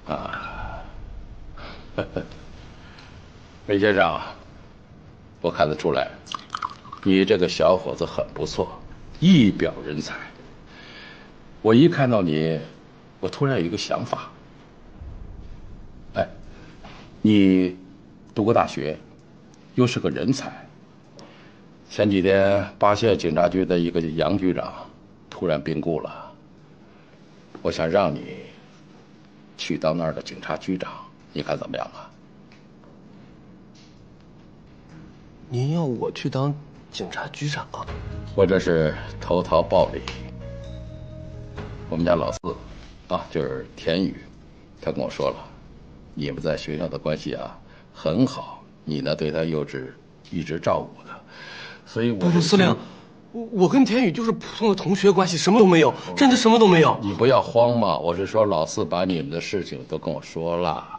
啊，梅先生，我看得出来，你这个小伙子很不错，一表人才。我一看到你，我突然有一个想法。哎，你读过大学，又是个人才。前几天巴县警察局的一个杨局长突然病故了，我想让你去当那儿的警察局长，你看怎么样啊？ 您要我去当警察局长啊？ 我这是投桃报李。我们家老四，啊，就是田宇，他跟我说了，你们在学校的关系啊很好，你呢对他又是一直照顾他，所以我不，司令，我跟田宇就是普通的同学关系，什么都没有，真的什么都没有。 你不要慌嘛，我是说老四把你们的事情都跟我说了。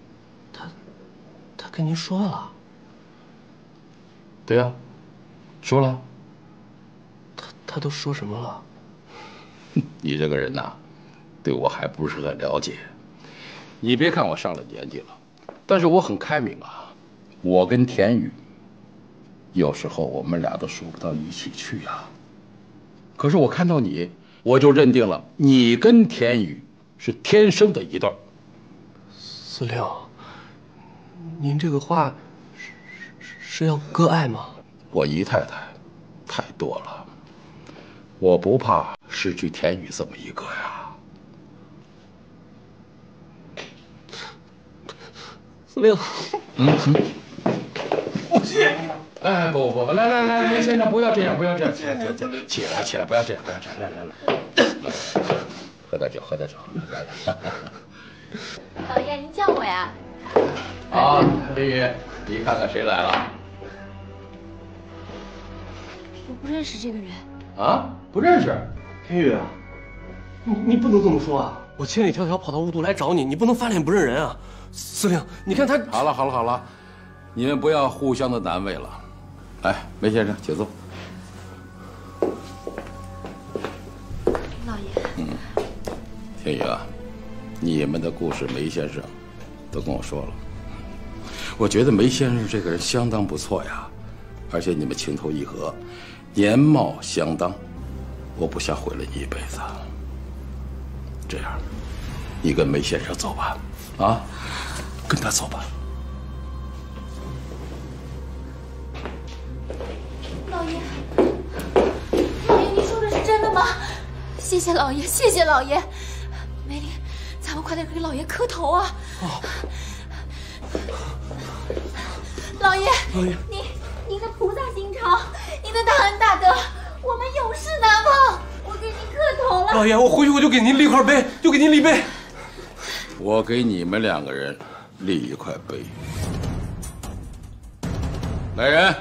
他跟您说了？ 对呀，说了。 他都说什么了？ 你这个人呐，对我还不是很了解。你别看我上了年纪了，但是我很开明啊。我跟田宇，有时候我们俩都说不到一起去呀。可是我看到你，我就认定了你跟田宇是天生的一对。 司令，您这个话是要割爱吗？ 我姨太太太多了，我不怕失去田宇这么一个呀。 司令， 不行。哎，不，来，梅先生，不要这样，起来，不要这样，来，喝点酒，来。 老爷，您叫我呀？ 好，林宇，你看看谁来了？ 我不认识这个人。 啊，不认识？ 田宇，你不能这么说啊！我千里迢迢跑到雾都来找你，你不能翻脸不认人啊！司令，你看他…… 好了，你们不要互相的难为了。来，梅先生，请坐。 老爷。 天宇啊，你们的故事梅先生都跟我说了。我觉得梅先生这个人相当不错呀，而且你们情投意合，年貌相当，我不想毁了你一辈子。这样，你跟梅先生走吧，啊，跟他走吧。 老爷，您说的是真的吗？谢谢老爷，谢谢老爷。梅林，咱们快点给老爷磕头啊！ 哦， 老爷， 老爷， 您的菩萨心肠，您的大恩大德，我们永世难忘。我给您磕头了。 老爷，我回去我就给您立块碑，就给您立碑。 我给你们两个人立一块碑。来人，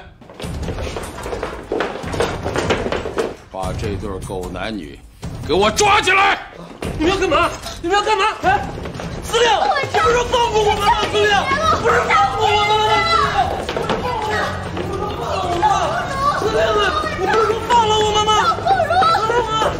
把这对狗男女给我抓起来！ 你们要干嘛？哎，司令，你不是放过我们吗？司令，不是放过我们了吗？司令啊，你不是说放了我们吗？司令啊！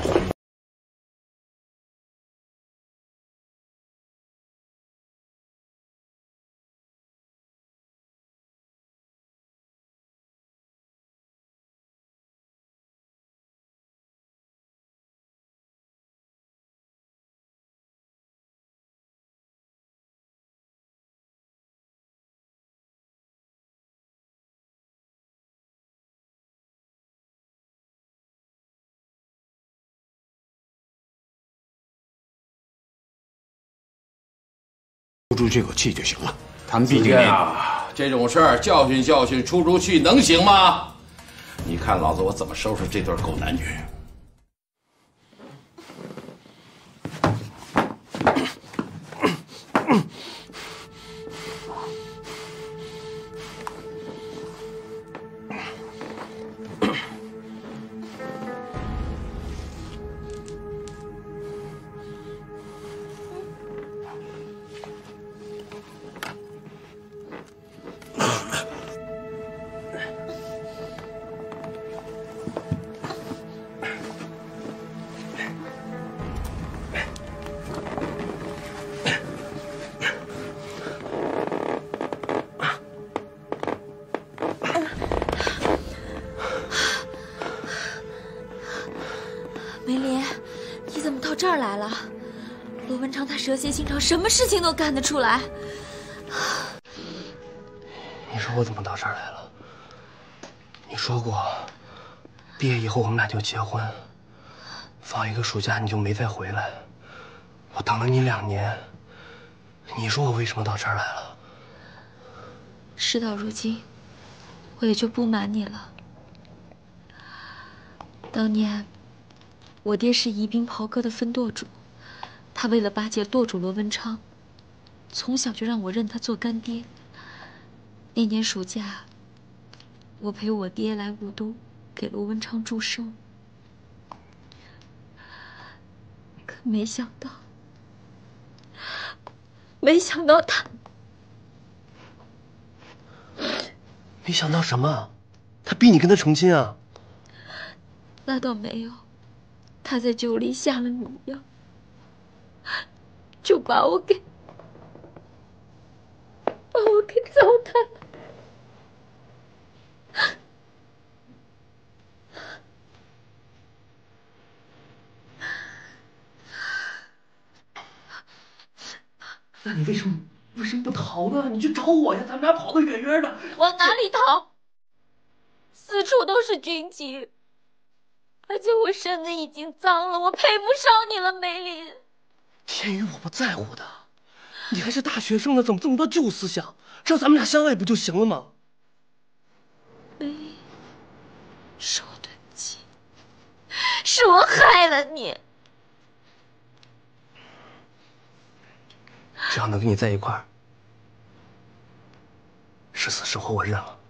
出出这口气就行了。他们毕竟啊，这种事儿教训教训，出出气能行吗？你看老子我怎么收拾这对狗男女！ 梅林，你怎么到这儿来了？罗文昌他蛇蝎心肠，什么事情都干得出来。 你说我怎么到这儿来了？你说过，毕业以后我们俩就结婚，放一个暑假你就没再回来。我等了你2年，你说我为什么到这儿来了？ 事到如今，我也就不瞒你了。当年，我爹是宜宾袍哥的分舵主，他为了巴结舵主罗文昌，从小就让我认他做干爹。那年暑假，我陪我爹来武都，给罗文昌祝寿。可没想到他…… 没想到什么？他逼你跟他成亲啊？ 那倒没有，他在酒里下了迷药，就把我给糟蹋了。 那你为什么不逃呢？你去找我呀，咱们俩跑得远远的。 往哪里逃？四处都是军警，而且我身子已经脏了，我配不上你了，梅林。 天宇，我不在乎的，你还是大学生呢，怎么这么多旧思想？只要咱们俩相爱不就行了吗？ 梅林，是我对不起，是我害了你。 只要能跟你在一块儿，是死是活我认了。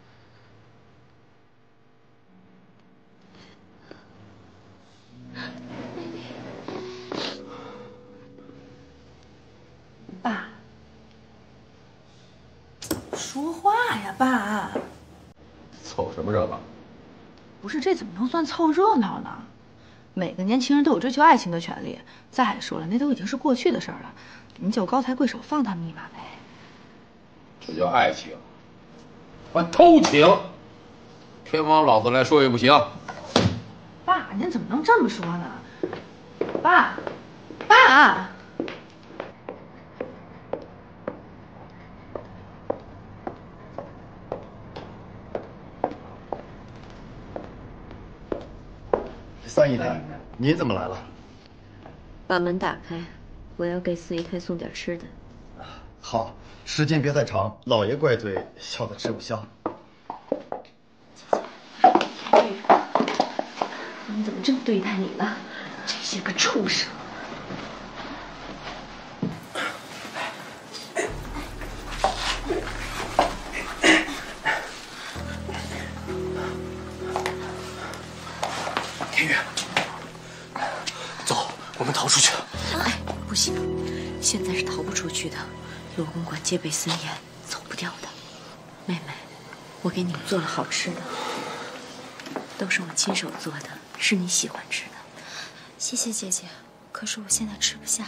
爸，说话呀，爸！ 凑什么热闹？ 不是，这怎么能算凑热闹呢？每个年轻人都有追求爱情的权利。再说了，那都已经是过去的事儿了。你就高抬贵手，放他们一马呗。 这叫爱情，还偷情，偏往老子来说也不行。 爸，您怎么能这么说呢？爸，爸。 三姨太，您怎么来了？ 把门打开，我要给四姨太送点吃的。 好，时间别太长，老爷怪罪，小的吃不消。 你怎么这么对待你呢？这些个畜生！ 天宇，走，我们逃出去。 哎，不行，现在是逃不出去的。罗公馆戒备森严，走不掉的。妹妹，我给你们做了好吃的，都是我亲手做的，是你喜欢吃的。 谢谢姐姐，可是我现在吃不下。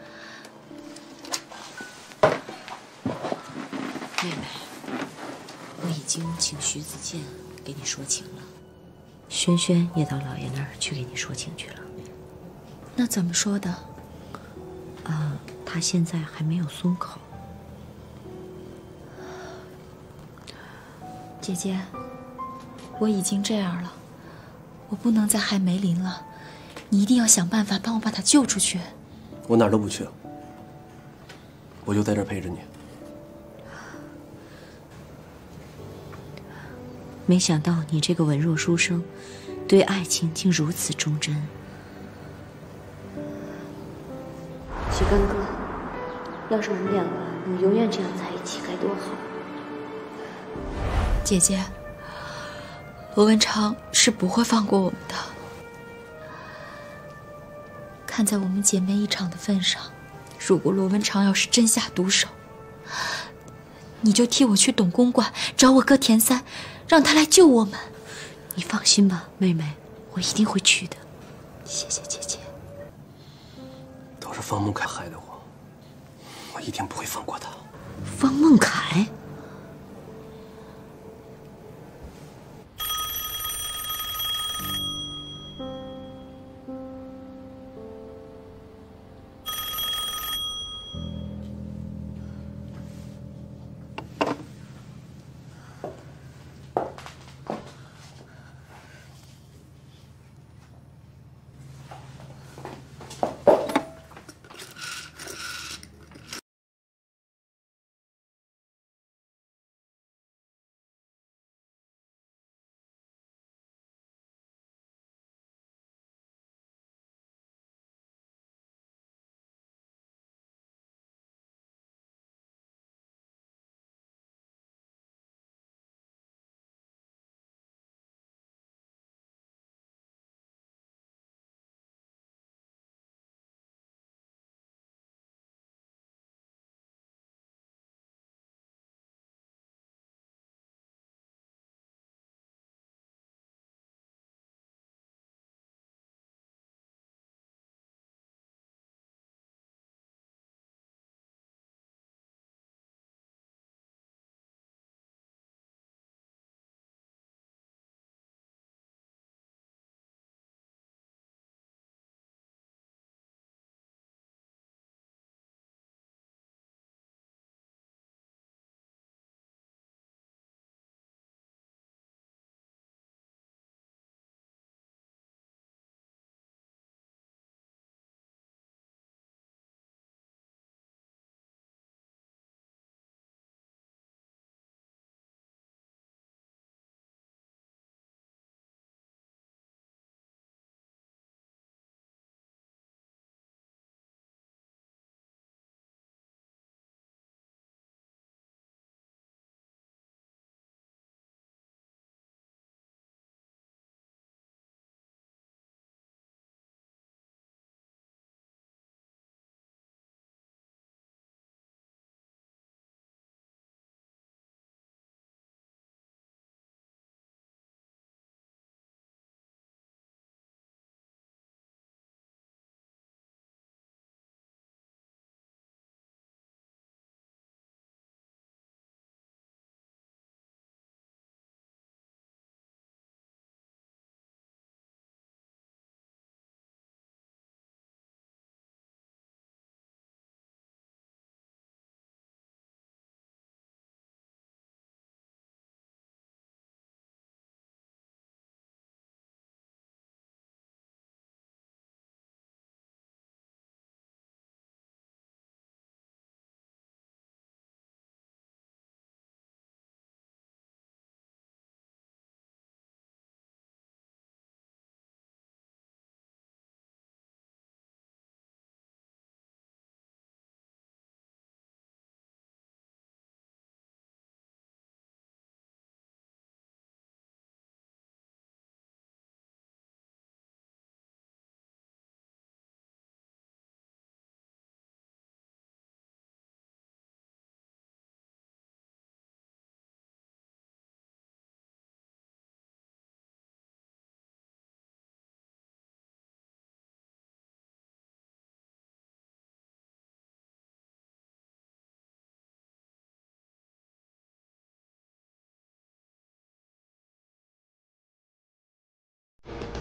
妹妹，我已经请徐子健给你说情了，轩轩也到老爷那儿去给你说情去了。 那怎么说的？ 他现在还没有松口。 姐姐，我已经这样了，我不能再害梅林了，你一定要想办法帮我把他救出去。 我哪儿都不去了，我就在这儿陪着你。 没想到你这个文弱书生，对爱情竟如此忠贞。许干哥，要是我们两个能永远这样在一起，该多好！ 姐姐，罗文昌是不会放过我们的。看在我们姐妹一场的份上，如果罗文昌要是真下毒手，你就替我去董公馆找我哥田三，让他来救我们。 你放心吧，妹妹，我一定会去的。 谢谢姐姐。 都是方孟凯害的我一定不会放过他。 方孟凯？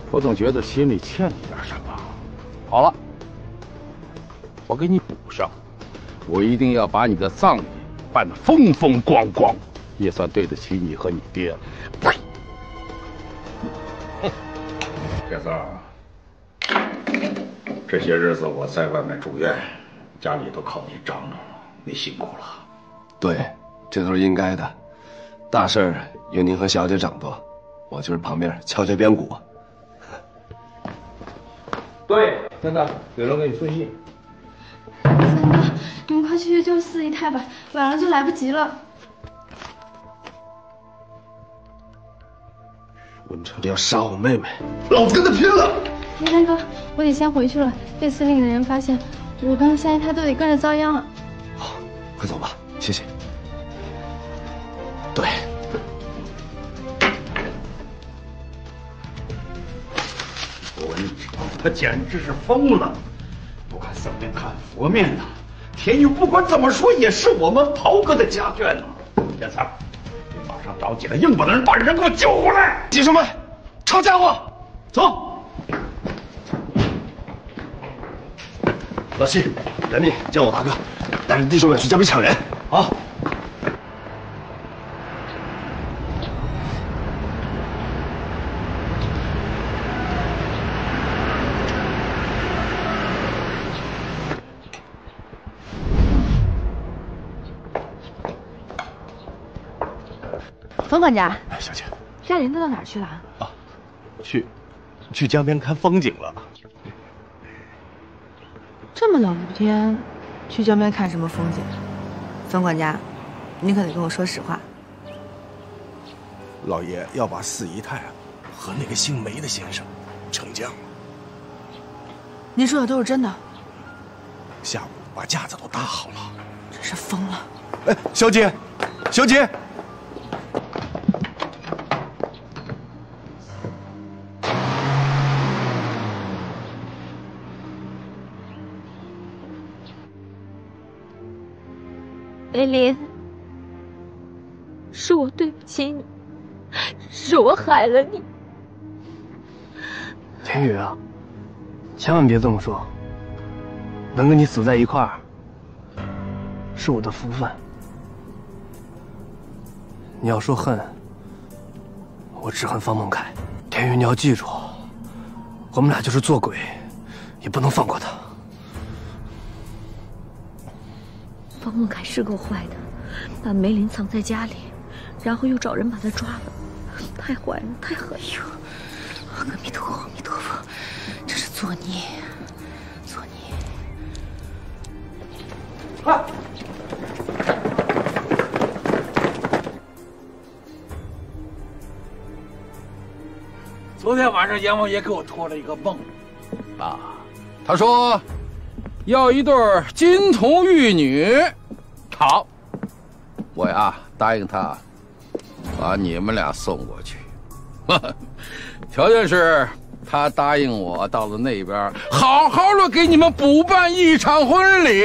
我总觉得心里欠你点什么。好了，我给你补上，我一定要把你的葬礼办得风风光光，也算对得起你和你爹了。呸！铁三儿，这些日子我在外面住院，家里都靠你张罗，你辛苦了。 对，这都是应该的。大事儿由您和小姐掌舵，我就是旁边敲敲边鼓。 对，三哥，有人给你送信。 三哥，你们快去救四姨太吧，晚上就来不及了。 文成要杀我妹妹，老子跟他拼了！ 三哥，我得先回去了，被司令的人发现，我跟三姨太都得跟着遭殃了。 好，快走吧，谢谢。对。 文成，他简直是疯了，不看僧面看佛面呐！田玉不管怎么说也是我们袍哥的家眷呐。铁三，你马上找几个硬邦的人把人给我救回来！ 弟兄们，抄家伙，走！老七，来命叫我大哥，带着弟兄们去江边抢人。好。 冯管家， 小姐， 家里人都到哪儿去了？ 啊，去江边看风景了。 这么冷的天，去江边看什么风景？冯管家，你可得跟我说实话。 老爷要把四姨太和那个姓梅的先生成将， 您说的都是真的？ 下午把架子都搭好了。 真是疯了！ 哎，小姐，小姐。 梅林，是我对不起你，是我害了你。 天宇啊，千万别这么说。能跟你死在一块儿，是我的福分。你要说恨，我只恨方孟凯。天宇，你要记住，我们俩就是做鬼，也不能放过他。 方孟凯是够坏的，把梅林藏在家里，然后又找人把他抓了，太坏了，太狠了！ 阿弥陀佛，阿弥陀佛，这是作孽，作孽！ 快！昨天晚上阎王爷给我托了一个梦，啊，他说要一对金童玉女。好，我呀答应他，把你们俩送过去，条件是他答应我到了那边好好的给你们补办一场婚礼。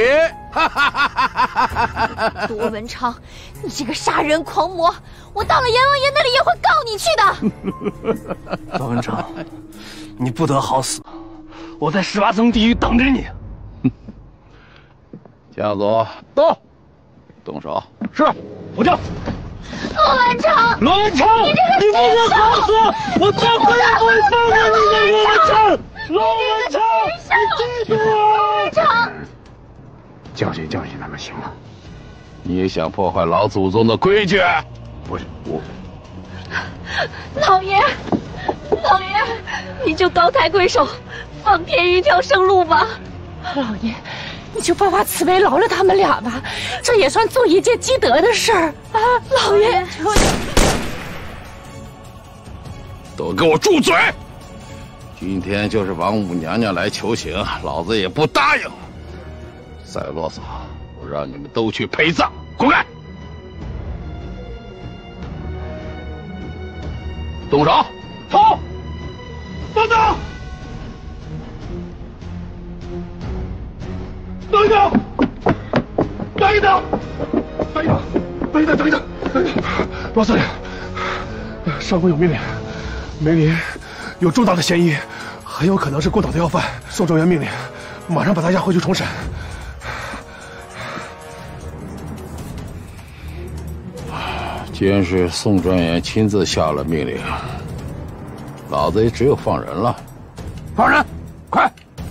罗文昌，你这个杀人狂魔，我到了阎王爷那里也会告你去的。罗文昌，你不得好死，我在18层地狱等着你。 江总，到，动手。是，我叫。 罗文昌， 罗文昌，你不能好死，我这回也不会放过你的，罗文昌。罗文昌，你记住啊！ 罗文昌， 教训教训他们行吗？ 你想破坏老祖宗的规矩？ 不是我。 老爷，老爷，你就高抬贵手，放天宇一条生路吧。 老爷，你就发发慈悲，饶了他们俩吧，这也算做一件积德的事儿啊！老爷，求你， 都给我住嘴！今天就是王母娘娘来求情，老子也不答应。再啰嗦，我让你们都去陪葬，滚开！动手！ 好，等等，等一等，等一等，等一等，等一等，等一等，等一等，罗司令，上官有命令，梅林有重大的嫌疑，很有可能是过岛的要犯。宋状元命令，马上把他押回去重审。 既然是宋状元亲自下了命令，老子也只有放人了。放人，快！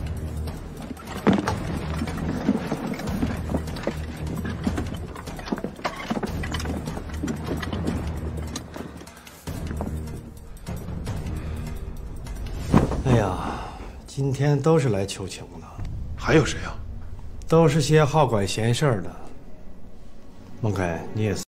哎呀，今天都是来求情的， 还有谁啊？ 都是些好管闲事儿的。孟凯，你也是。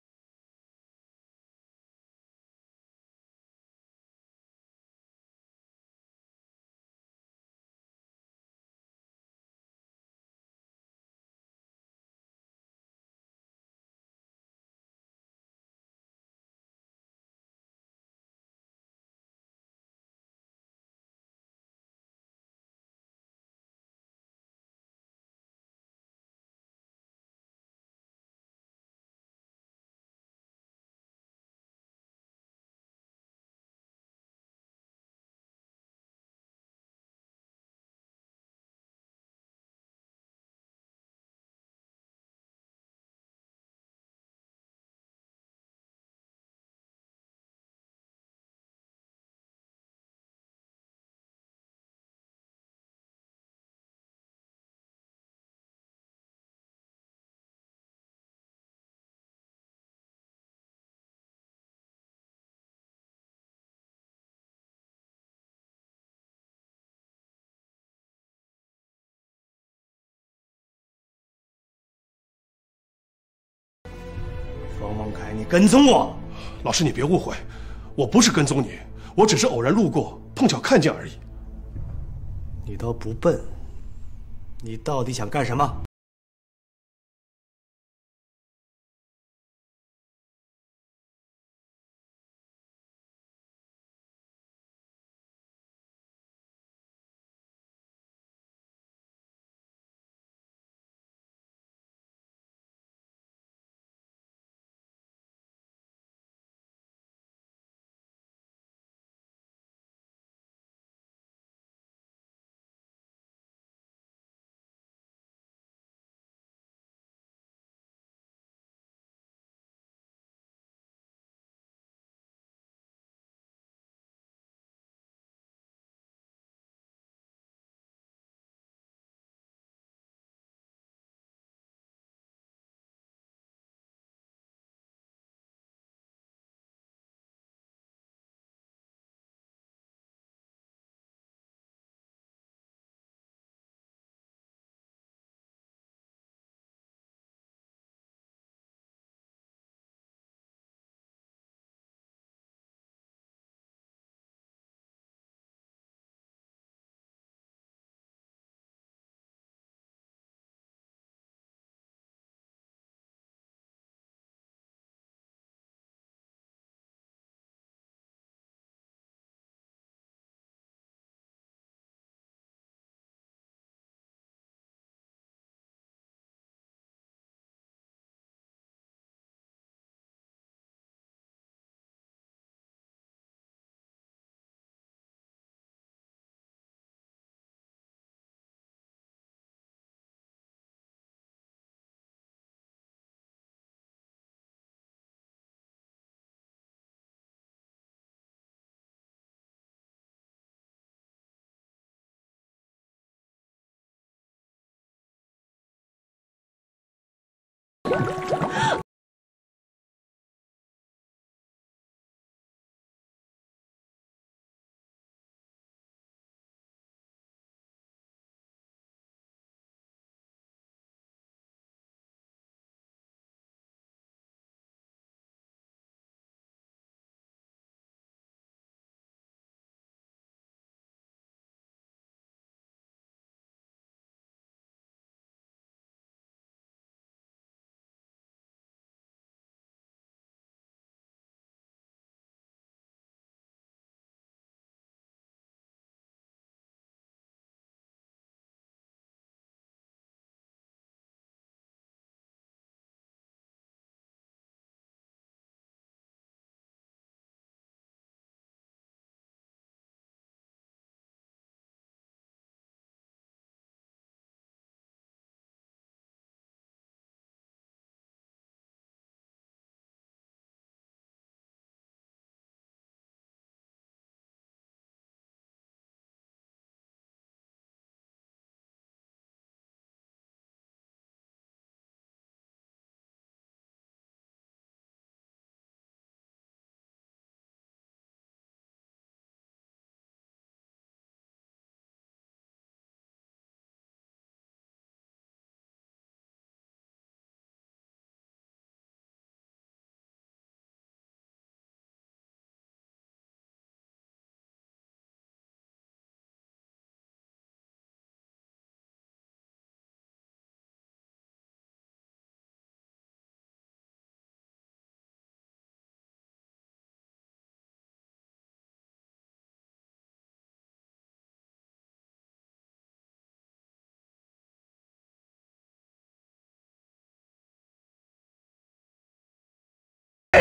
冯孟凯，你跟踪我！ 老师，你别误会，我不是跟踪你，我只是偶然路过，碰巧看见而已。 你都不笨，你到底想干什么？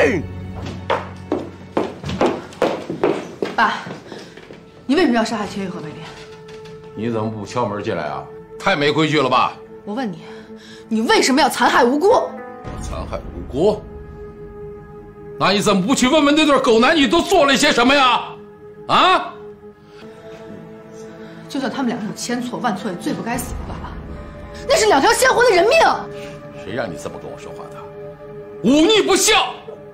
人。 爸，你为什么要杀害千羽和魏林？ 你怎么不敲门进来啊？太没规矩了吧！ 我问你，你为什么要残害无辜？ 残害无辜？那你怎么不去问问那对狗男女都做了些什么呀？啊！ 就算他们两个有千错万错，也罪不该死吧，爸爸。那是2条鲜活的人命。 谁让你这么跟我说话的？忤逆不孝！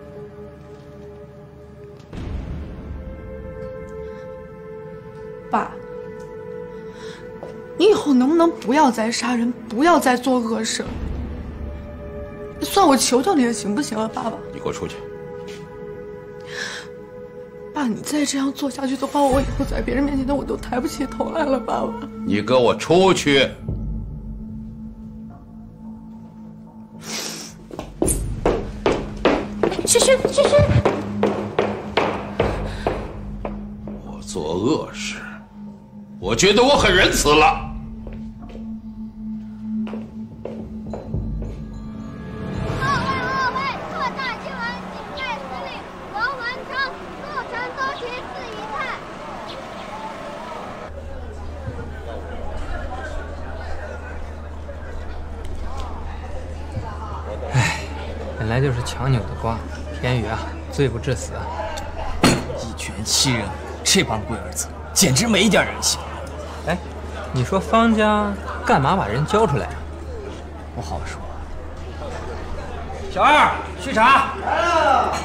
爸，你以后能不能不要再杀人，不要再做恶事？算我求求你了，行不行啊，爸爸？ 你给我出去！ 爸，你再这样做下去，就把我以后在别人面前的我都抬不起头来了，爸爸。 你给我出去！ 萱萱， 我做恶事，我觉得我很仁慈了。 2位，特大新闻，警备司令罗文昌，构成多提4仪态。 本来就是强扭的瓜，天宇啊，罪不至死。 一拳7人，这帮龟儿子简直没点人性。 哎，你说方家干嘛把人交出来啊？ 不好说。 小二，续茶。 来了。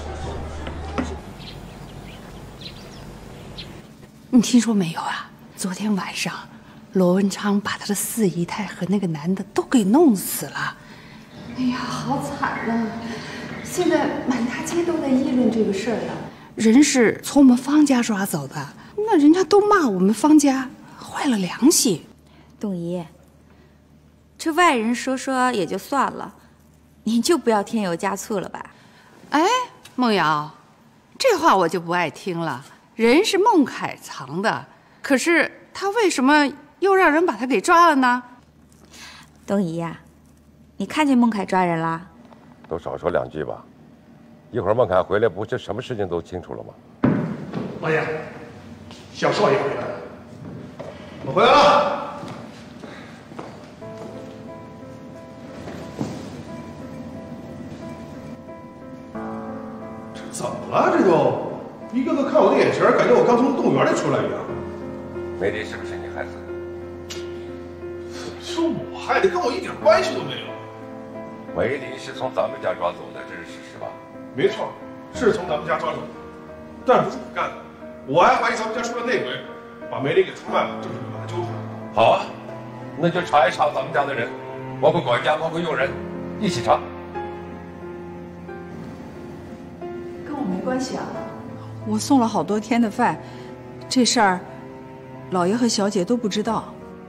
你听说没有啊？昨天晚上，罗文昌把他的4姨太和那个男的都给弄死了。哎呀，好惨呐！现在满大街都在议论这个事儿呢。人是从我们方家抓走的，那人家都骂我们方家坏了良心。 董姨，这外人说说也就算了，您就不要添油加醋了吧？ 哎，梦瑶，这话我就不爱听了。人是孟凯藏的，可是他为什么又让人把他给抓了呢？ 董姨呀，你看见孟凯抓人啦？ 都少说2句吧，一会儿孟凯回来，不是什么事情都清楚了吗？ 老爷，小少爷回来了，我回来了。这怎么了？这都一个个看我的眼神，感觉我刚从动物园里出来一样。 梅丽是不是你害死的？ 是我害的，跟我一点关系都没有。 梅丽是从咱们家抓走的，这是事实吧？ 没错，是从咱们家抓走的，但不是我干的。我还怀疑咱们家出了内鬼，把梅丽给出卖了，就是把她揪出来。 好啊，那就查一查咱们家的人，包括管家，包括佣人，一起查。 跟我没关系啊，我送了好多天的饭，这事儿，老爷和小姐都不知道。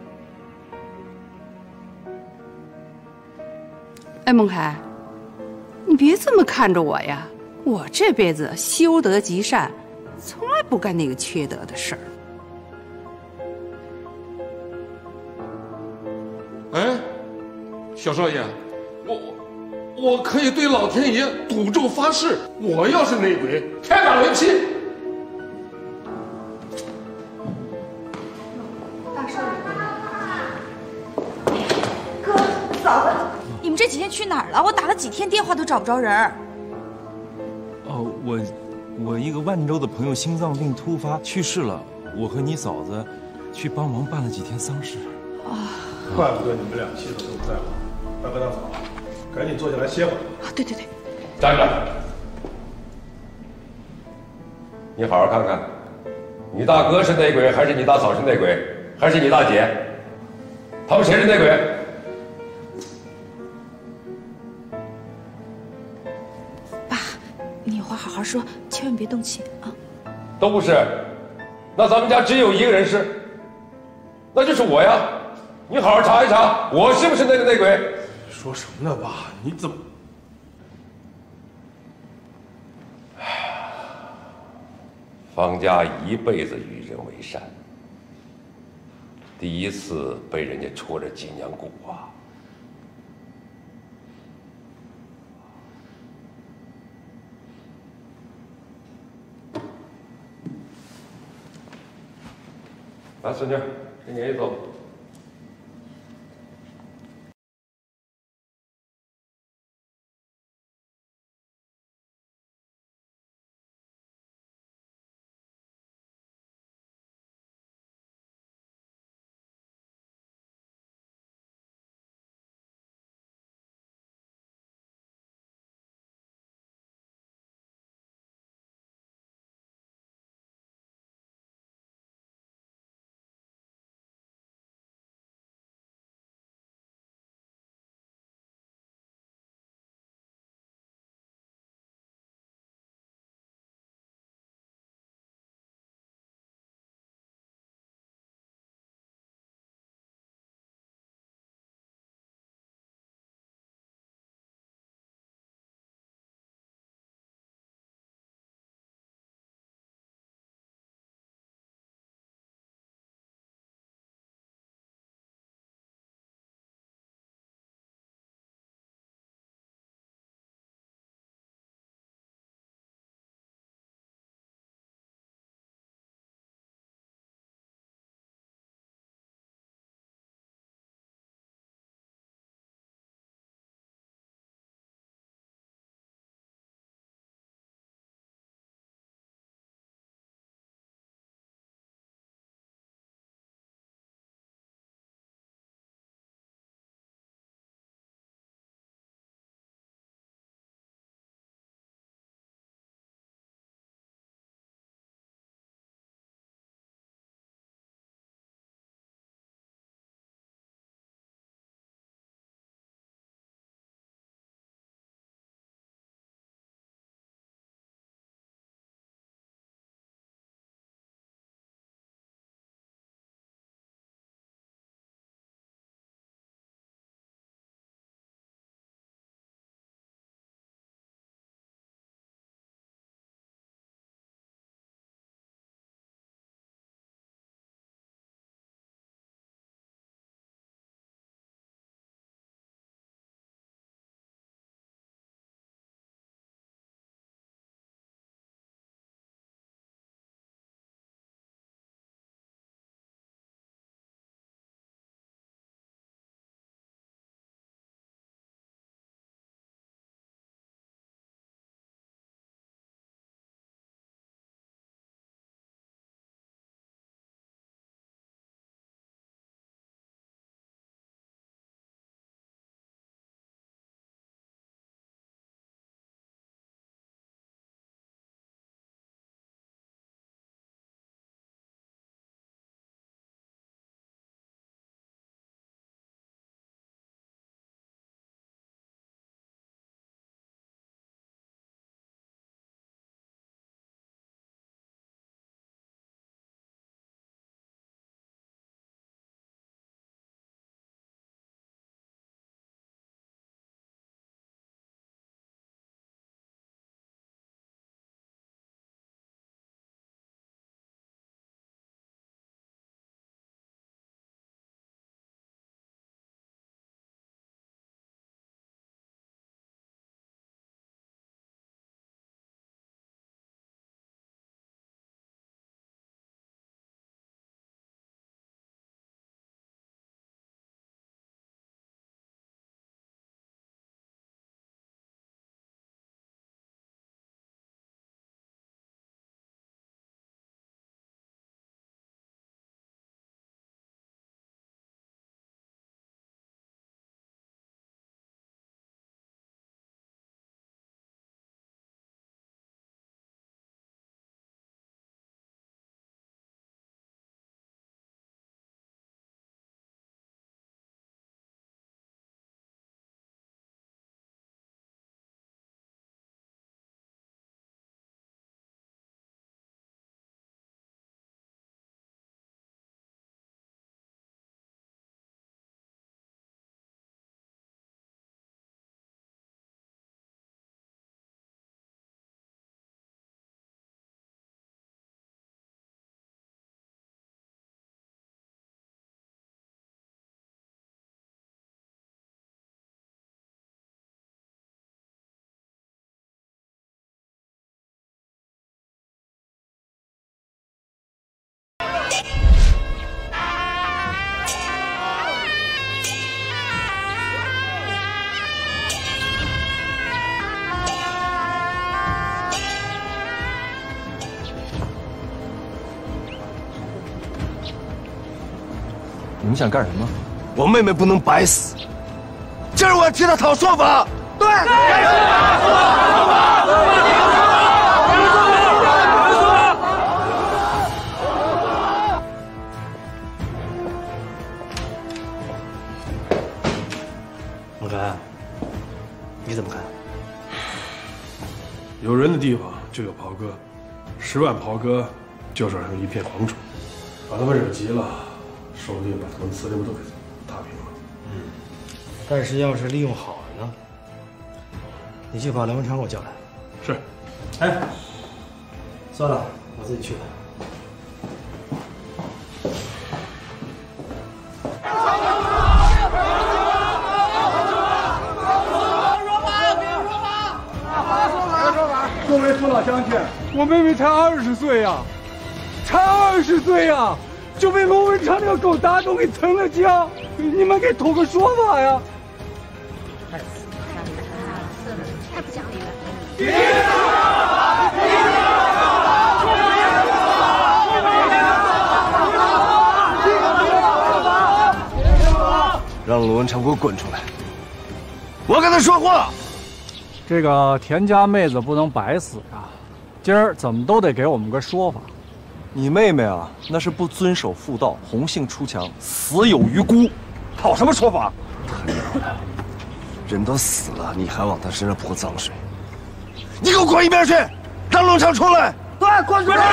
哎，孟凯，你别这么看着我呀！我这辈子修德积善，从来不干那个缺德的事儿。 哎，小少爷，我可以对老天爷赌咒发誓，我要是内鬼，天打雷劈。 大少爷， 哥，嫂子，你们这几天去哪儿了？我打了几天电话都找不着人。 哦，我一个万州的朋友心脏病突发去世了，我和你嫂子去帮忙办了几天丧事。 啊，怪不得你们俩气氛都不在乎。大哥大嫂，赶紧坐下来歇会儿。 啊，对对对， 站着！你好好看看，你大哥是内鬼，还是你大嫂是内鬼，还是你大姐？他们谁是内鬼？ 你有话好好说，千万别动气啊！ 都不是，那咱们家只有一个人是，那就是我呀！你好好查一查，我是不是那个内鬼？ 说什么呢，爸？你怎么？ 方家一辈子与人为善，第一次被人家戳着脊梁骨啊！ 来，孙女，跟爷爷走。 们想干什么？ 我妹妹不能白死，今儿我要替她讨说法。对。 孟川，你怎么看？ 有人的地方就有袍哥，10万袍哥就是让他们一片蝗虫，把他们惹急了，说不定把他们司令部都给踏平了。 但是要是利用好了呢？你去把梁文昌给我叫来。 是。 哎，算了，我自己去吧。 各位父老乡亲，我妹妹才20岁呀，才20岁呀，就被罗文昌这个狗打肿给成了家，你们给吐个说法呀！ 太不讲理了！ 让罗文昌给我滚出来！我跟他说话。 这个田家妹子不能白死呀，今儿怎么都得给我们个说法。 你妹妹啊，那是不遵守妇道，红杏出墙，死有余辜，讨什么说法？ 人都死了，你还往他身上泼脏水？你给我滚一边去！让罗文昌出来！ 对，滚出来！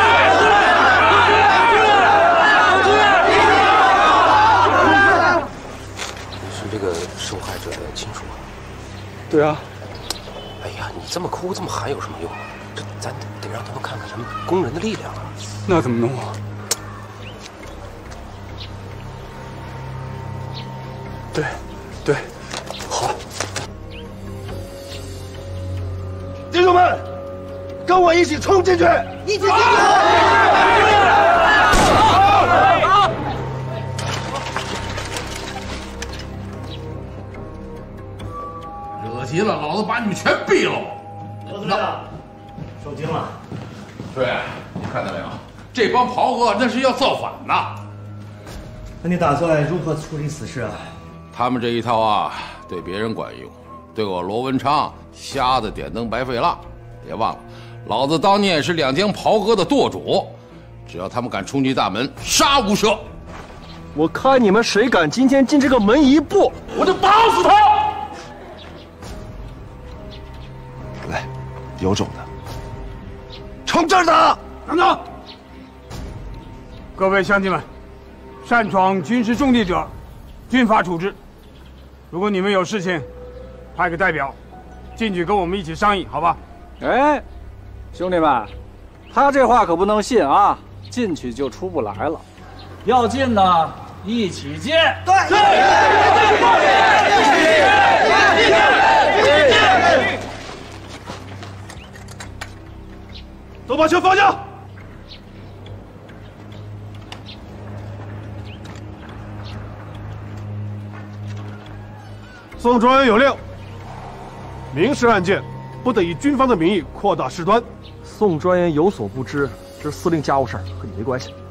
你是这个受害者的亲属啊？ 对啊。 哎呀，你这么哭这么喊有什么用啊？这咱得让他们看看咱们工人的力量啊！ 那怎么弄啊？对，对，好。 弟兄们，跟我一起冲进去！一起进去！ 惹急了，老子把你们全毙了！ 罗司令，受惊了。 对，你看到没有？这帮袍哥那是要造反呐！ 那你打算如何处理此事啊？ 他们这一套啊，对别人管用，对我罗文昌瞎子点灯白费蜡。别忘了，老子当年是2江袍哥的舵主，只要他们敢冲进大门，杀无赦。 我看你们谁敢今天进这个门一步，我就打死他！ 来，有种的，冲这儿打！ 等等，各位乡亲们，擅闯军事重地者，军法处置。如果你们有事情，派个代表进去跟我们一起商议，好吧？ 哎，兄弟们，他这话可不能信啊！进去就出不来了，要进呢，一起进。对。 都把枪放下！宋专员有令：民事案件不得以军方的名义扩大事端。 宋专员有所不知，这是司令家务事儿，和你没关系。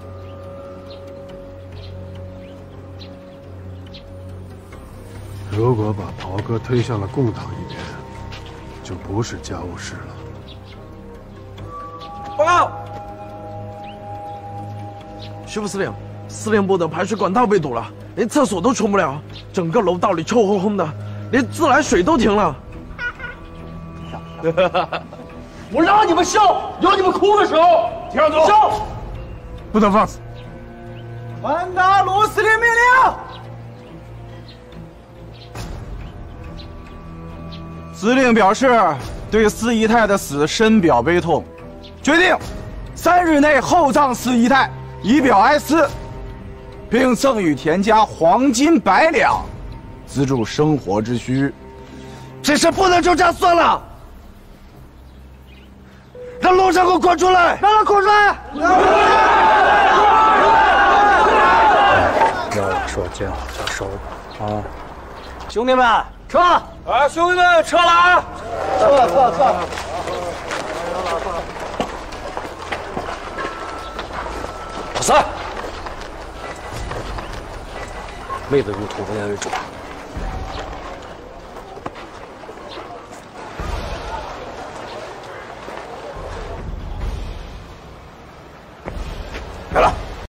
如果把袍哥推向了共党一边，就不是家务事了。 报告，徐副司令，司令部的排水管道被堵了，连厕所都冲不了，整个楼道里臭烘烘的，连自来水都停了。 我让你们笑，有你们哭的时候。 听住！ 笑，不得放肆！ 传达罗司令命令。 司令表示对司仪态的死深表悲痛，决定3日内厚葬司仪态，以表哀思，并赠予田家黄金100两，资助生活之需。 这事不能就这样算了，让罗长给我滚出来！ 让他滚出来！ 有话说见好就收吧，啊！ 兄弟们，撤！ 哎，兄弟们，撤了啊！ 撤！ 老三， 妹子如同为人而主。